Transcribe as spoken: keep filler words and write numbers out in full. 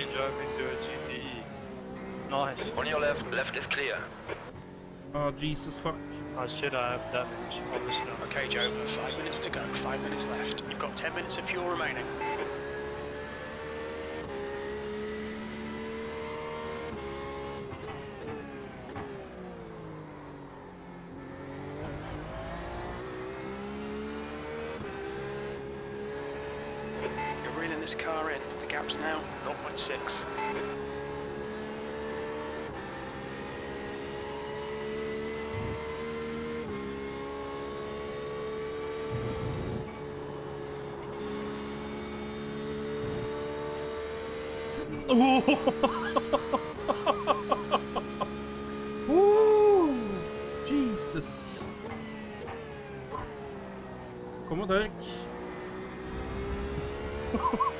you driving to a G T E? Nice. On your left, left is clear. Oh, Jesus fuck. I should have damage on the snow. Okay, Joe, five minutes to go, five minutes left. You've got ten minutes of fuel remaining. You're reeling this car in. The gap's now zero point six. Ooh, Jesus. Kom og døk.